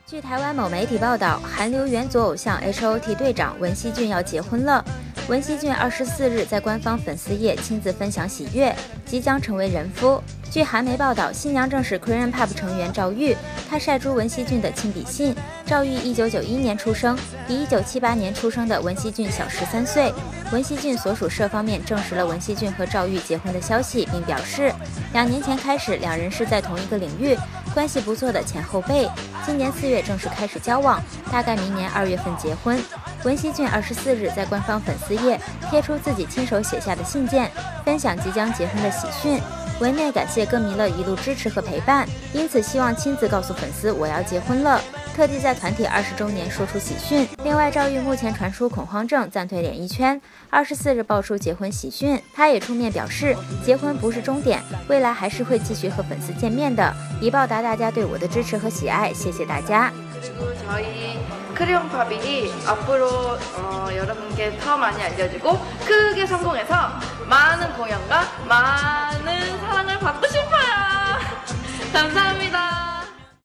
据台湾某媒体报道，韩流元祖偶像 H.O.T 队长文熙俊要结婚了。文熙俊24日在官方粉丝页亲自分享喜悦，即将成为人夫。据韩媒报道，新娘正是 Korean Pop 成员赵玉，她晒出文熙俊的亲笔信。赵玉1991年出生，比1978年出生的文熙俊小13岁。文熙俊所属社方面证实了文熙俊和赵玉结婚的消息，并表示，2年前开始，两人是在同一个领域，关系不错的前后辈。今年4月正式开始交往，大概明年2月份结婚。文熙俊24日在官方粉丝页贴出自己亲手写下的信件，分享即将结婚的喜讯。文内感谢歌迷的一路支持和陪伴，因此希望亲自告诉粉丝我要结婚了，特地在团体20周年说出喜讯。另外，赵玉目前传出恐慌症，暂退演艺圈。24日爆出结婚喜讯，他也出面表示，结婚不是终点，未来还是会继续和粉丝见面的，以报答大家对我的支持和喜爱，谢谢大家。 크레용 팝이 앞으로 여러분께 더 많이 알려지고 크게 성공해서 많은 공연과 많은 사랑을